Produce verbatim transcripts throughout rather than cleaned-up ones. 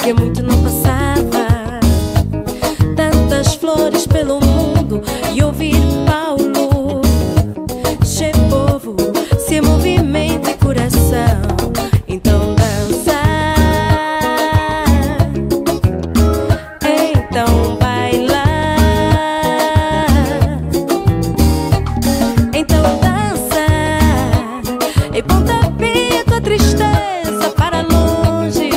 Fazia muito não passava tantas flores pelo mundo e ouvir Paulo. Che povo, se movimenta e coração, então dança, então baila, então dança e pontapé tua tristeza para longe.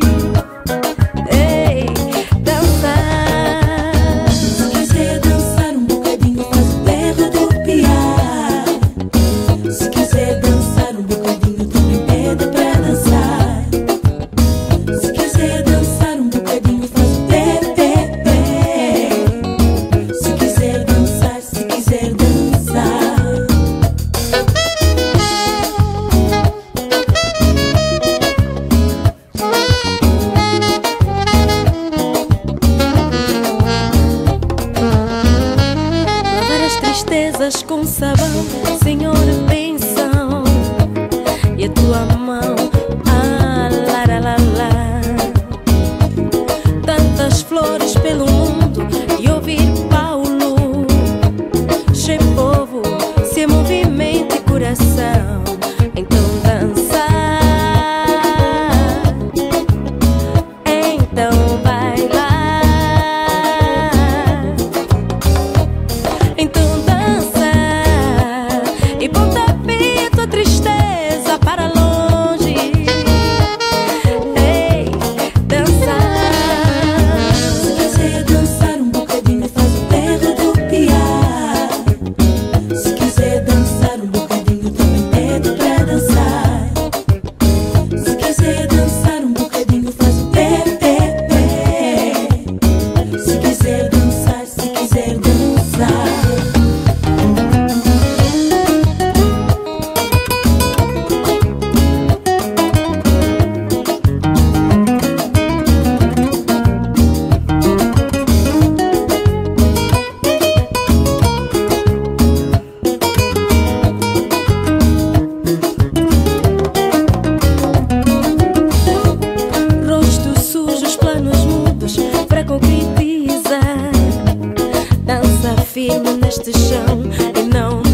Ei, dança. Se quiser dançar um bocadinho, faz o pé rodopiar. Se quiser dançar um bocadinho, também pede pra dançar. Se quiser dançar um bocadinho, faz o pé, pé, pé. Se quiser dançar, se quiser dançar. Lavar as tristezas com sabão, Senhor, benção. E a tua mão, ah, lá, lá, lá, lá. Tantas flores pelo mundo e ouvir Paulo. Che povo, se movimenta e coração, então dança, então baila, então dança e pontapé tua tristeza para longe. Ei, dança. Se quiser dançar um bocadinho, faz o pé rodopiar. Se quiser dançar um bocadinho, também pede pra dançar. Se quiser dançar um bocadinho, faz o pé, pé, pé. Se quiser dançar, se quiser dançar. Rostos sujos, planos mudos para concretizar. Dança firme neste chão e não